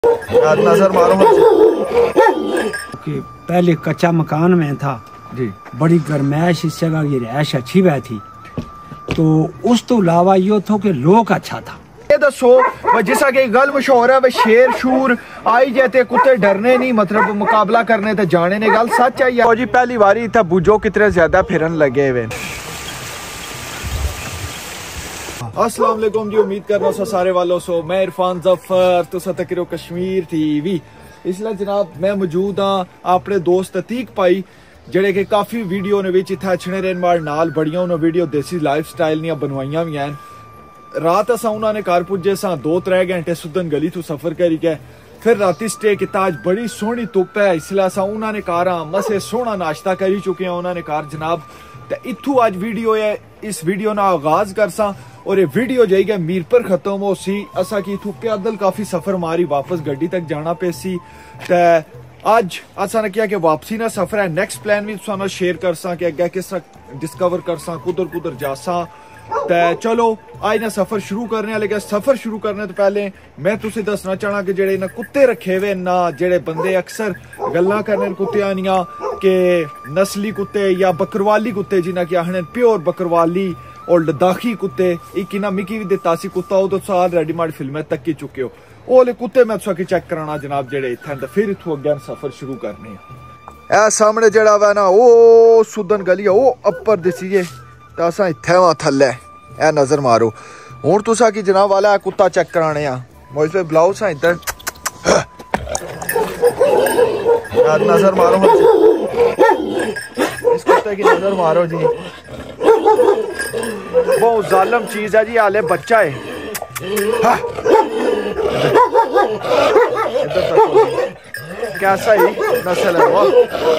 नजर मारो कि पहले कच्चा मकान में था जी, बड़ी गर्मैश, इस जगह की रहायश अच्छी वह थी, तो उस तो अलावा यो था कि लोग अच्छा था। ये दसो जिसा कि गल मशहूर है वे शेर शूर आई जाते कुत्ते डरने नहीं, मतलब मुकाबला करने ते जाने ने, गल सच है या जी? पहली बारी इतना बुझो कितने ज्यादा फिरन लगे हुए। अस्सलाम वालेकुम जी, उम्मीद कर रहा हूँ सारे वालों सो मैं इरफान जफर तुसा तक रहो कश्मीर टीवी। इसलिए जनाब मैं मौजूद हाँ अपने दोस्त अतीक भाई जेड़े के काफी वीडियो ने विच इत्थे अच्छे रहन वाल नाल बड़ियां उन्होंने वीडियो देसी लाइफ स्टाइल दियां बनवाइयां भी हैं। रात असा उन्होंने घर पुजे सा 2-3 घंटे सुदन गली तू सफर करी के फिर राती स्टे किया। अज बड़ी सोहनी धुप है, इसलिए असा उन्होंने घर मसे सोहना नाश्ता करी चुके हैं उन्होंने घर जनाब। तो इत्थू अज वीडियो है, इस वीडियो ना आगाज कर सा और ये वीडियो जाइए मीरपुर खत्म हो सी। असा की इत्थू पैदल काफी सफर मारी वापस गड्डी तक जाना पे सी। अज असा ने किया कि वापसी ना सफर है, नेक्स्ट प्लान भी तुहानू शेयर कर सा कि अगे किस तरह डिस्कवर कर सा, कुदर कुदर जा सा। तो चलो आज ना सफर शुरू करने, लेकिन सफर शुरू करने तो पहले मैं तुसें दसना चाहना कि जेड़े ना कुत्ते रखे हुए ना, जेड़े बंदे अक्सर गल्लां करने कुत्तियां दियां कि नस्ली कुत्ते या बकरवाली कुत्ते जिन्हें कि आखने प्योर बकरवाली और लद्दाखी कुत्ते, एक ना मिकी भी दिता सी कुत्ता वो तो साल रेडीमेड फिल्में तक ही चुके हो, ओले कुत्ते मैं तुसा की चेक कराना जनाब जेड़े इत्थे। तो फिर इत्थों अगे सफर शुरू करने। ए सामने जेड़ा वा ना ओ सुदन गली है, ओ अपर दिसीए तो असा इत्थे वहां थल्ले ए नजर मारो। हुण तुसा की जनाब वाला कुत्ता चेक कराने आ, मुझे बुलाओ सा इधर नजर मारो, इस कुत्ते की नजर मारो जी। बहुत जालिम चीज है जी, हाले बच्चा है। हाँ। कैसा ही नस्ल है वो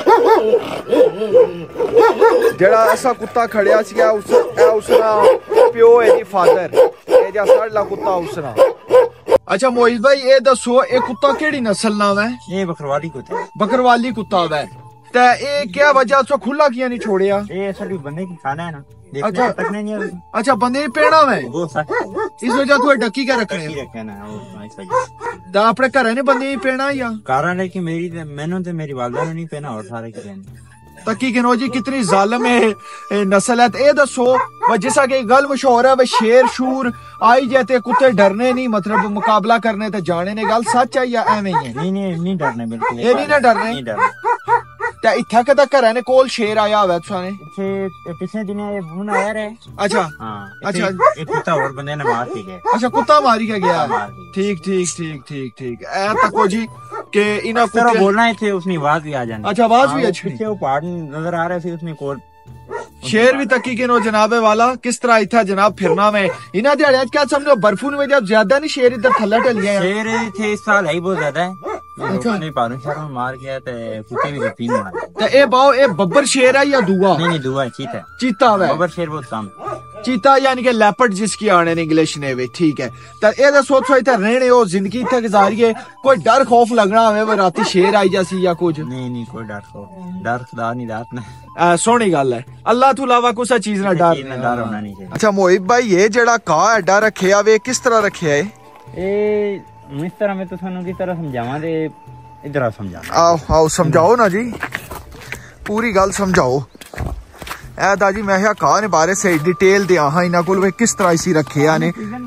जड़ा ऐसा कुत्ता खड़िया सी उसना प्यो है जी फादर, ये जा साडला कुत्ता उसना। अच्छा मोहित भाई ये दसो ये कुत्ता केड़ी नस्ल नाम है? ये बकरवाली कुत्ता, बकरवाली कुत्ता है। ते ये क्या वजह उसको खुला किया नहीं छोड़िया? ये असल बंदे की खाना है ना। अच्छा अच्छा, बंदे पेड़ा में इस वजह तू डकी के रखने तो अपने घर ने बंदे पेड़ा या कारण है कि मेरी मैंने तो मेरी वालदा ने नहीं पहना और सारे के तकी गिनो जी कितनी जालिम है नस्ल है। ये दसो जिसा कि गल मशहूर है वे शेर शूर आई जाते कुत्ते डरने नहीं, मतलब मुकाबला करने ते जाने ने, गल सच है या एवें ही है? नहीं डरने बिल्कुल, ये नहीं ना डरने। इत्थे कदा घर ने कोल शेर आया हुआ तुसाने? पिछले दिन फोन आया रे। अच्छा अच्छा, एक कुत्ता और बंदे ने मार के गया। अच्छा कुत्ता मारी के गया, ठीक ठीक ठीक ठीक ठीक। ए तको जी के इना कुत्ते बोलना है थे, उसने आवाज भी आ जानी। अच्छा आवाज भी अच्छी, पीछे वो पहाड़ नजर आ रहे थे, उसने कोल शेर भी तकी के नो जनाबे वाला किस तरह इतना जनाब फिरना में इना दिहाड़े क्या समझो बर्फू में जब ज्यादा नहीं शेर इधर थल्ला टलिया है। शेर थे इस साल है बहुत ज्यादा है। अच्छा ने मार गया ते कुत्ते भी तीन मार ते ए बाओ ए बब्बर शेर है या दुआ? नहीं दुआ है, चीता है। चीता है, बब्बर शेर बहुत कम। चीता यानी कि लेपर्ड जिसकी आने इंग्लिश ने वे, ठीक है। तो ए सोचो इधर रहने हो जिंदगी इतना गुजारिए, कोई डर खौफ लगना हमें वो राती शेर आई जासी या कुछ? नहीं कोई डर खौफ, डर खुदा नहीं रात में। सोहनी गल है, अल्लाह तो अलावा कुछ चीज ना डर होना नहीं चाहिए। अच्छा मोहित भाई ये जड़ा का एडा रखे वे किस तरह रखे है? इस तरह मैं तो थानू की तरह समझावा दे, इधर समझा। आओ आओ समझाओ ना जी, पूरी गल समझाओ। ए दाजी मैं क्या कहा ने बारे से डिटेल दे हाँ इना कोल वे किस तरह इसी रखे आने।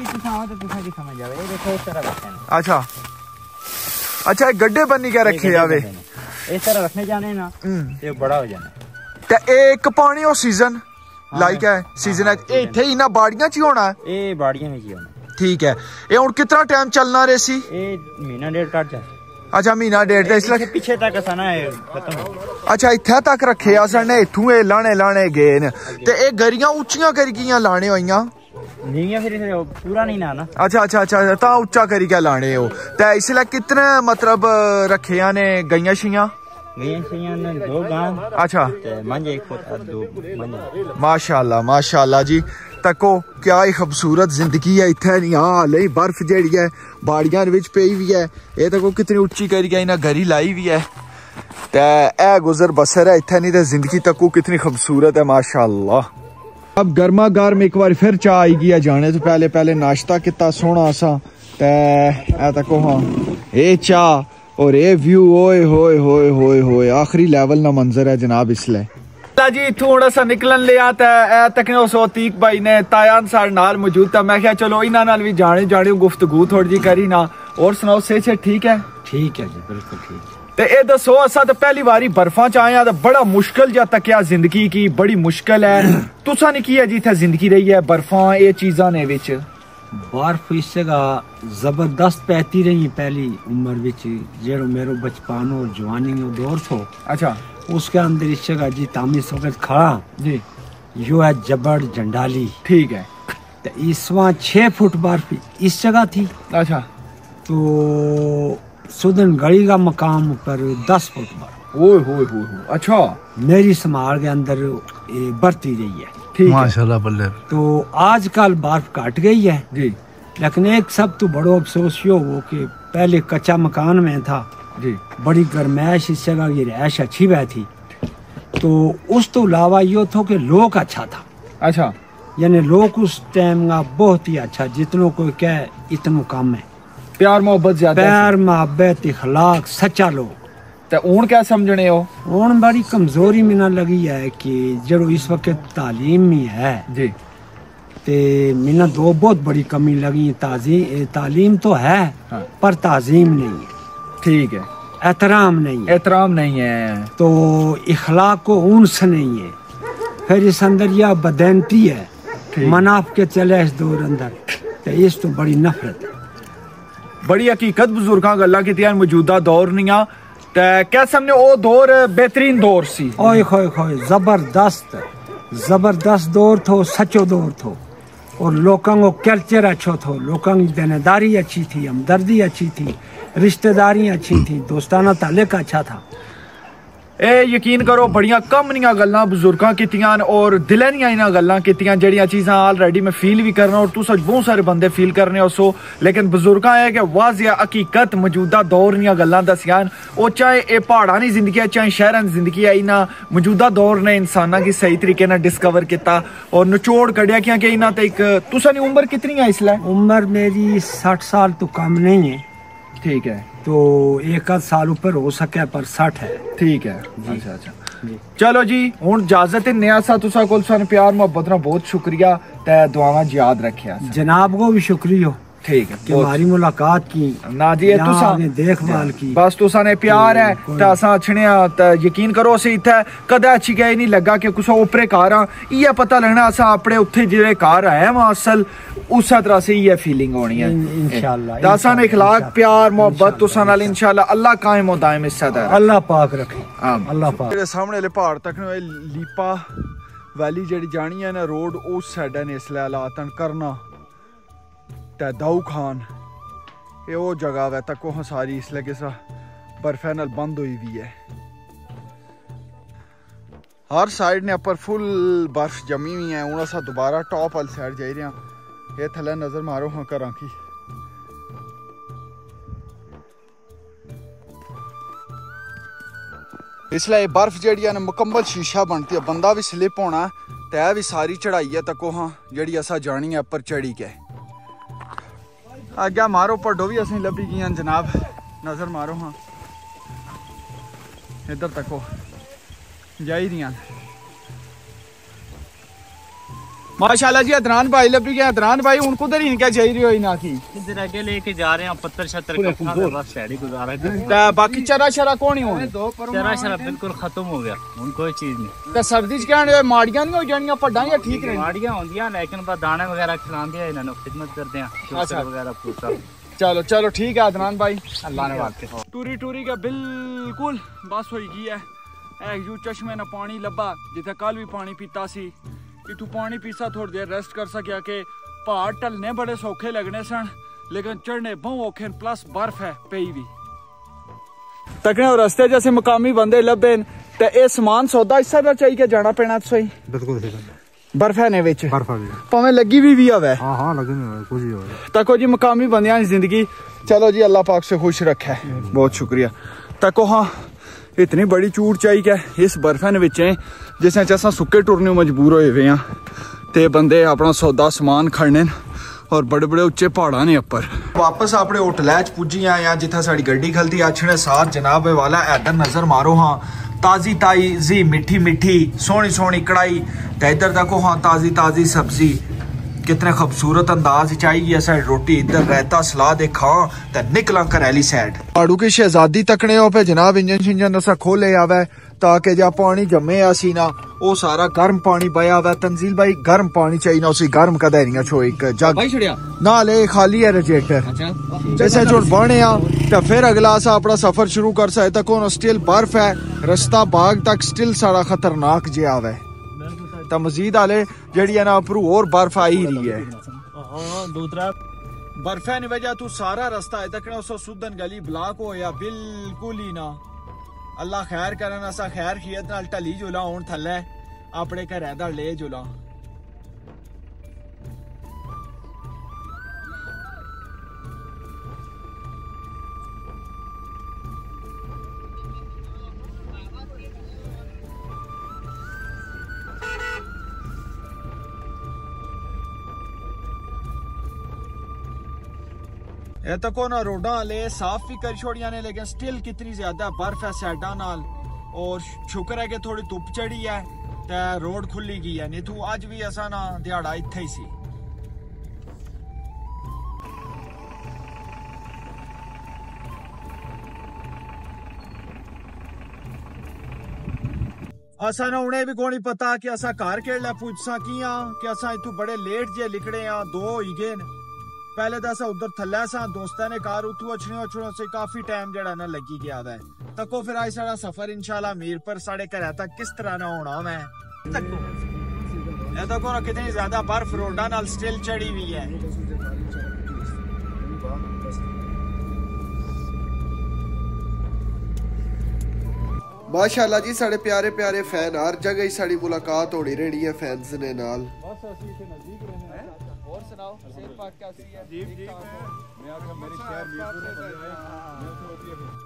अच्छा अच्छा गड्ढे बनी क्या रखे आवे इस तरह रखने जाने ना ये बड़ा हो जाना। ते एक पानी और सीजन लाइक है सीजन है इथे इना बाड़ियां च होना है? ए बाड़ियां में ही होना, ठीक है। ये हुन कितना टाइम चलना रेसी? ए महीना डेढ़ काट जा। अच्छा महीना डेढ़ ते इसलिए पीछे तक असाना है खत्म। अच्छा इत्थे तक रखे असने इथू ए लाने गए न ते ए गरियां ऊंचियां कर गियां लाने होइयां नहीं फिर पूरा नहीं ना। अच्छा अच्छा अच्छा ता ऊंचा करी के लाने हो ते इसलिए कितने मतलब रखे ने गईयां शियां? दो गां। अच्छा दो माशाल्लाह माशाल्लाह जी। तको क्या ही खूबसूरत जिंदगी है इत्थे नहीं। हाँ ले बर्फ जेड़ी है बाड़ियां विच पेई हुई है, ये तको कितनी उच्ची करी गई ना गरी लाई हुई है। ते ए गुजर बसर है इत्थे नहीं तो जिंदगी तको कितनी खूबसूरत है माशाल्लाह। अब गर्मा गर्म एक बार फिर चाह आई गई है जाने तो पहले नाश्ता कितना सोहना सा ते तको हाँ ये चाह और ये व्यू ओए होए होए होए होए आखिरी लेवल ना मंजर है जनाब। इसलिए जी थोड़ा सा निकलन लिया तकने सो तीक भाई ने तायान सारे नाल मौजूद था। मैं क्या चलो इन्हां नाल भी जाने जाने गुफ्तगू थोड़ी जी करी ना। और सुनाओ से ठीक है? ठीक है जी बिल्कुल ठीक है। ते ए दसो असा तो पहली बारी बर्फा च आया तो बड़ा मुश्किल जा तकिया जिंदगी की बड़ी मुश्किल है। तुसा ने की है जी इत्थे जिंदगी रही है बर्फा ये चीज़ां ने विच? बर्फ इस जगह जबरदस्त पैती रही पहली उम्र विच जेड़ो मेरो बचपन और जवानी में दौर थो। अच्छा उसके अंदर इस जगह जी तामी वक्त खड़ा जी यो है जबड़ जंडाली। ठीक है। तो इस वहाँ 6 फुट बर्फ इस जगह थी। अच्छा तो सुदन गली का मकाम पर 10 फुट बर्फ। ओए होए होए। अच्छा मेरी संभाल के अंदर बढ़ती रही है। ठीक माशाल्लाह बल्ले। तो आजकल बर्फ घट गई है जी। लेकिन एक सब तो बड़ो अफसोस यो हो कि पहले कच्चा मकान में था जी बड़ी गर्मैश इस जगह की रैश अच्छी बह थी। तो उस तो अलावा यो थो कि लोग अच्छा था। अच्छा यानी लोग उस टाइम का बहुत ही अच्छा जितनों को क्या इतना कम है प्यार मोहब्बत ज्यादा प्यार मोहब्बत इखलाक सच्चा लोग। तो ऊन क्या समझने हो? ऊन बड़ी कमजोरी में ना लगी है कि जरो इस वक्त तालीम में है जी ते मिना दो बहुत बड़ी कमी लगी। तालीम तो है हाँ। पर ताजीम नहीं है। ठीक है। एहतराम नहीं है। एहतराम नहीं है तो इखलाक को ऊंस नहीं है। फिर इस अंदर यह बदनती है मनाफ के चले इस दौर अंदर तो इस तो बड़ी नफरत है। बड़ी हकीकत बुजुर्गां गल्लां कीतियां मौजूदा दौर नियां ते क्या समझे ओ दौर बेहतरीन दौर सी। ओए खोए खोए जबरदस्त जबरदस्त दौर थो सच्चो दौर थो और लोगों को कल्चर अच्छो थो। लोगों की देनेदारी अच्छी थी हमदर्दी अच्छी थी रिश्तेदारी अच्छी थी दोस्ताना ताल्लुक अच्छा था। ए यकीन करो बड़ियां कम नियां गल्लां बुजुर्गां कीतियां और दिले नियां इन्हां गल्लां कीतियां जेड़ियां चीज़ां ऑलरेडी मैं फील भी करना और तुस बहुत सारे बंदे फील करने हो सो। लेकिन बुजुर्गां है कि वाजिया हकीकत मौजूदा दौर नियां गल्लां दसियां ओ चाहे ए पहाड़ां दी जिंदगी है चाहे शहरां दी जिंदगी है। इन्हां मौजूदा दौर ने इंसानां की सही तरीके नाल डिस्कवर किया और निचोड़ कढ़िया कि इन्हां ते एक तुसां दी उम्र कितनी है इसलै? उम्र मेरी 60 साल तो कम नहीं है। ठीक है। तो एक आध साल ऊपर हो सके पर 60 है। ठीक है। अच्छा अच्छा जी। चलो जी हुण इजाजत नया सा तुसा कोल सन प्यार मोहब्बत ना बहुत शुक्रिया ते दुआवां याद रखिया जनाब को भी शुक्रिया। ठीक है कि हमारी मुलाकात की ना जी तुसा ने देखभाल की बस तुसा ने प्यार है ते असा अच्छने ते यकीन करो असी इत्थे कदे अच्छी गए नहीं लगा कि कुछ ऊपरे घर आ ये पता लगना असा अपने उत्थे जेड़े घर आए वहां असल उस तरह से ये फीलिंग होनी है इंशाल्लाह। दासा ने इखलाक प्यार मोहब्बत तुसा नाल इंशाल्लाह अल्लाह कायम व दायम इस्सत अल्लाह पाक रखे अल्लाह पाक। जेड़े सामने वाले पहाड़ तक लीपा वैली जेड़ी जानी है ना रोड उस साइड ने इसले हालात करना ते दाऊ खान ये वो जगह वै तक वह सारी इसलिए किस बर्फे नाल बंद हुई हुई है। हर साइड ने अपर फुल बर्फ जमी हुई है। हूँ अस दोबारा टॉप वाली साइड जा रहे हैं। ये थले नजर मारो हाँ घर की इसलिए बर्फ जी है मुकम्मल शीशा बनती है बंदा भी स्लिप होना तै भी सारी चढ़ाई है तको हाँ जी असा जानी है उपर चढ़ी के अग्गे मारो पड्डो भी असें लभी गई जनाब नजर मारो हाँ इधर तको जाई दियां माशाल्लाह जी। अदनान भाई लभी गया। अदनान भाई उन कुधर ही क्या जाई रही हो ना की इधर आगे लेके जा रहे हैं पत्थर छत्तर बस शहरी गुजारा है। बाकी चरा शरा कौन ही होने चरा शरा बिल्कुल खत्म हो गया उन कोई चीज नहीं। तो सर्दी च क्या माड़ियां नहीं हो जानियां पड्डां या ठीक रही माड़ियां होंदियां लेकिन बस दाने वगैरह खिलांदे हैं इन्होंने खिदमत करते हैं अच्छा वगैरह पूरा। चलो चलो ठीक है अदनान भाई अल्लाह ने वास्ते टूरी टूरी का बिल्कुल बस हो गई है। एक चश्मे न पानी लब्बा जिथे कल भी पानी पीता सी कि तू पानी पीसा थोड़ी देर रेस्ट कर सकिया कि पहाड़ टलने बड़े सौखे लगने सन लेकिन चढ़ने बहुत औखे प्लस बर्फ है पई भी तकने और रस्ते जैसे मकामी बंदे लभे ते ए समान सौदा इस तरह चाहिए के जाना पैना सही बिल्कुल बर्फ है ने विच भावें लगी भी हवे हां हां लगी कुछ ही होवे तको जी मकामी बंदियां की जिंदगी चलो जी अल्लाह पाक से खुश रखे बहुत शुक्रिया तको हाँ इतनी बड़ी चूट चाहिए क्या इस बर्फे विच जिस असा सुक्के टुरने मजबूर होए हुए हैं ते बंदे अपना सौदा समान खड़ने और बड़े बड़े उच्चे पहाड़ा ने अपर। वापस अपने होटल पुजी आए जिथे साड़ी गड्डी खलती अछने साथ जनाब वाला इधर नजर मारो हाँ ताजी ताजी मिठी मिठी सोहनी सोहनी कढ़ाई ते इधर देखो हाँ ताजी ताजी सब्जी कितने खूबसूरत अंदाज चाहिए साइड रोटी इधर रहता सलाद खा ते निकला करैली साइड पहाड़ू की शहजादी तकने हो पे जनाब इंजन शिंजन असा खोले आवे ताकि जा पानी जमे आसी ना वो सारा गर्म पानी बया हुआ। तंजील भाई गर्म पानी चाहिए ना उसी गर्म कदा नहीं छो एक जग ना ले खाली है रेडिएटर जैसे जो बने तो फिर अगला असा अपना सफर शुरू कर सकते कौन स्टिल बर्फ है रास्ता बाग तक स्टिल सारा खतरनाक जे आवे तो मजीद आले जड़ी है ना उपरू और बर्फ आई रही है दूसरा बर्फ है वजह तू सारा रास्ता है तक सुदन गली ब्लॉक हो या बिल्कुल ही ना अल्लाह खैर करन असा खैर खियत नाल टली जुला हुन थल्ले अपने घर दा ले जुला। ये तो को ना रोडा ले साफ भी कर छोड़िया ने लेकिन स्टिल कितनी ज्यादा बर्फ है साइडा नाल और शुक्र है कि थोड़ी धुप चढ़ी है ते रोड खुली गई है नहीं तो आज भी ऐसा ना दिहाड़ा इत्थे ही सी। असा ना उन्हें भी कोनी पता कि असा घर केड़े पुछसा किया कि असा इतू बड़े लेट जे लिखड़े आ 2 हो गए पहले तो असा उधर थल्ले सा दोस्तां ने कार उतू अछने से काफी टाइम जड़ा ना लगी गया है तको फिर आज साड़ा सफर इंशाल्लाह मीर पर साढ़े घर तक किस तरह ना होना मैं तको तको ना कितनी ज्यादा बर्फ रोडा नाल स्टिल चढ़ी हुई है। माशाल्लाह जी साढ़े प्यारे प्यारे फैन हर जगह ही साड़ी मुलाकात होनी रहनी है फैंस ने नाल। और सुनाओ सेहत पाक कैसी है? ठीक है मैं आकर मेरे शहर मीरपुर में बंदे आए मैं तो होती है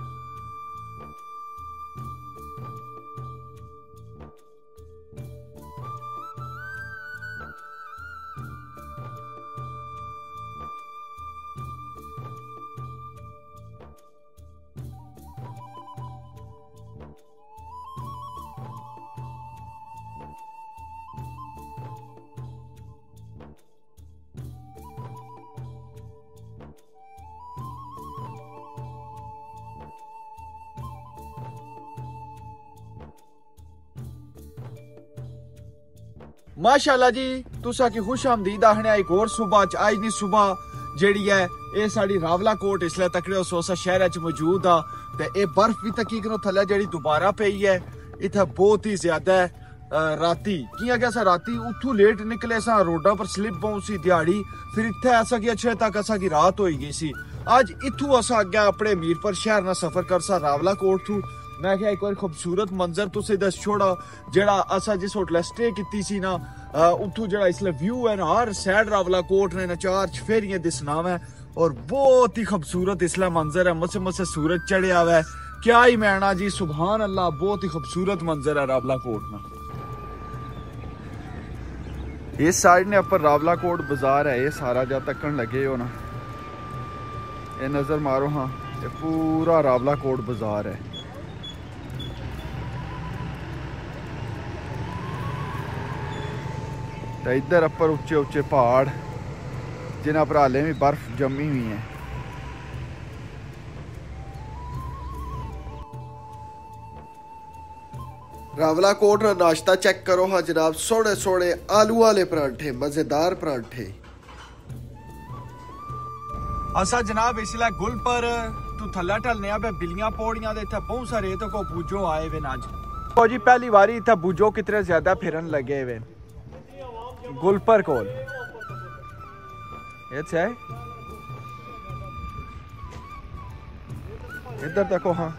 माशाल्लाह जी तुसा की खुश आमदीद आखने एक और सुबह अज दी सुबह जेड़ी है ये साड़ी रावला कोट इसलिए तकड़े सोसा शहर च मौजूद आ ते ये बर्फ भी तकीकनो थल्ले जेड़ी दोबारा पई है इथे बहुत ही ज्यादा राती किया गया सा राती उठू लेट निकले सा रोडा पर स्लिप पाऊं सी दिहाड़ी फिर इथे ऐसा कि अच्छे तक असा की रात होई गई सी आज इथू असा अगे अपने मीरपुर शहर ना सफर कर सा रावला कोट थू मैं क्या एक बार खूबसूरत मंजर तुसे दस छोड़ा जेड़ा असा जिस होटल स्टे की सी ना उठू जेड़ा इसलिए व्यू है ना हर साइड रावला कोट ने चार चफेरियां दिसना है और बहुत ही खूबसूरत इसलिए मंजर है मसे मसे सूरज चढ़िया हुआ है क्या ही मैना जी सुभान अल्लाह बहुत ही खूबसूरत मंजर है रावला कोट में। इस साइड ने अपर रावला कोट बाजार है ये सारा जा तकन लगे हो ना ये नजर मारो हाँ ये पूरा रावला कोट बाजार है। तो इधर अपर उच्चे उच्चे पहाड़ जिन्हें पर हाले भी बर्फ जमी हुई है। रावला कोट ना नाश्ता चेक करो हाँ जनाब सोने सोने आलू वाले परांठे मजेदार परांठे। असा जनाब इसलिए गुल पर तू थल्ला टलने पे बिलियां पौड़ियां दे बहुत सारे तो को बूजो आए वे आज तो जी पहली बारी इतना बूजो कितने ज्यादा फिरन लगे वे गुलपर कोल है इधर देखो हाँ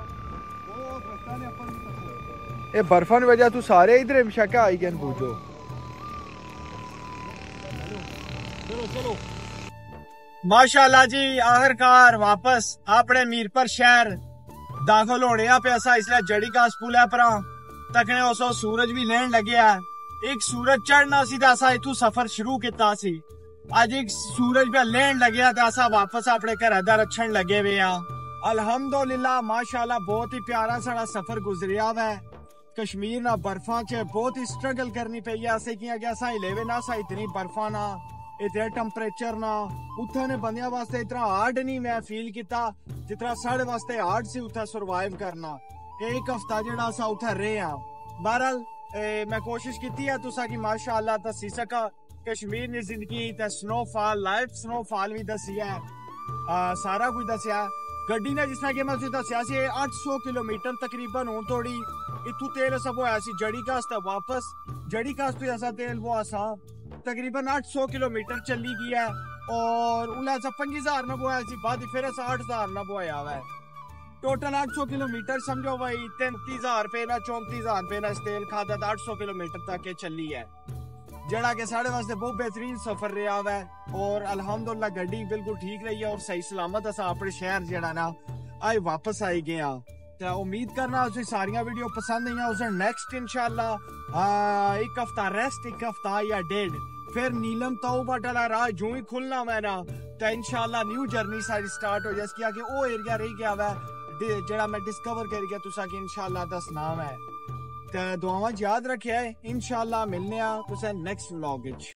ये बर्फा की वजह तू सारे इधर शक आई गए बूझो। माशाल्लाह जी आखिरकार वापस अपने मीरपुर शहर दाखिल होने पे असा इसलिए जड़ी घास पुल पर तकने उसो सूरज भी लेन लगे है एक सूरज चढ़ना सी असा इथू सफर शुरू किया सी आज एक सूरज पे लैंड लगे तो असा वापस अपने घर दा रक्षण लगे हुए आ। अल्हम्दुलिल्लाह माशाल्लाह बहुत ही प्यारा साड़ा सफर गुजरिया वा। कश्मीर ना बर्फा च बहुत ही स्ट्रगल करनी पई है। असें किया कि असा हिलेवे ना सा इतनी बर्फा ना इतने टेम्परेचर ना उत्थे ने बंदियां वास्ते इतना हार्ड नहीं मैं फील किया जितना साढ़े वास्ते हार्ड सी उत्थे सर्वाइव करना। एक हफ्ता जेड़ा सा उत्थे रहे आ। बहरहाल मैं कोशिश की है तुसा की माशाल्लाह दसी सका कश्मीर ने जिंदगी ते स्नोफॉल लाइव स्नोफॉल भी दसी है सारा कुछ दसिया। गड्डी ने जिस तरह कि मैं दसिया 800 किलोमीटर तकरीबन हूं थोड़ी इतू तेल सब होया सी जड़ी कास्ते वापस जड़ी कास्ते ऐसा तेल वो असा तकरीबन 800 किलोमीटर चली गई है और उन्हें 5000 न बोया सी बाद फिर 8000 न बोया हुआ है। टोटल 800 किलोमीटर समझो भाई 33,000 रुपए ना 34,000 रुपए ना तेल खादा 800 किलोमीटर तक के चली है जड़ा के साढ़े वास्ते बहुत बेहतरीन सफर रहा है और अल्हम्दुलिल्लाह गड्डी बिल्कुल ठीक रही है और सही सलामत असा अपने शहर जेड़ा ना आज वापस आई गए तो उम्मीद करना उसे सारियां वीडियो पसंद आई उसे नेक्स्ट इंशाल्लाह एक हफ्ता रेस्ट एक हफ्ता या डेढ़ फिर नीलम ताऊ बाटला राह जो ही खुलना मैं ना तो इंशाल्लाह न्यू जर्नी सारी स्टार्ट हो जाए कि वो एरिया रह गया वै जेड़ा मैं डिस्कवर कर गया तुसा की इंशाल्लाह दसना है। तो दुआवां याद रखे इंशाल्लाह मिलने तुसें नेक्स्ट व्लॉग विच।